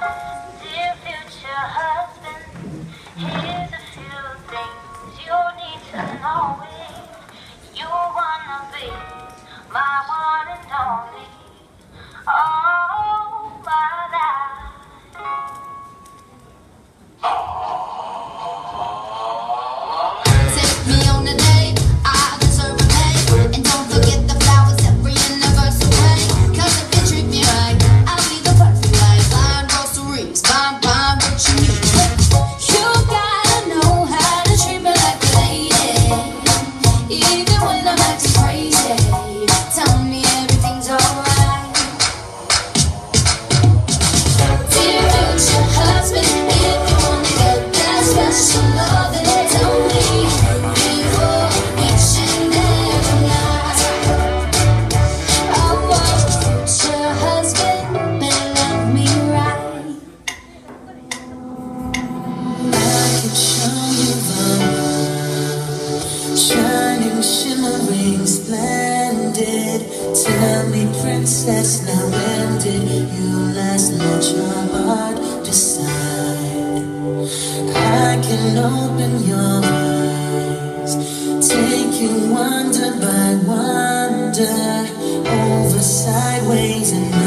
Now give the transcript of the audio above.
Dear future husband, here's a few things you need to know. You wanna be my one and only, all my life. Take me on a date, I deserve a date. And don't forget the flowers every anniversary. Cause if you treat me right, I'll be the perfect wife. Buying groceries, buying what you need. You gotta know how to treat me like a lady. Even when I'm acting crazy, tell me everything's alright. Dear future husband, if you wanna get that special loving, tell me before each and every night. Oh, future husband, better love me right. I could show you the world, shining, shimmering, splendid. Tell me, princess, now when did you last let your heart decide? I can open your eyes, take you wonder by wonder, over, sideways, and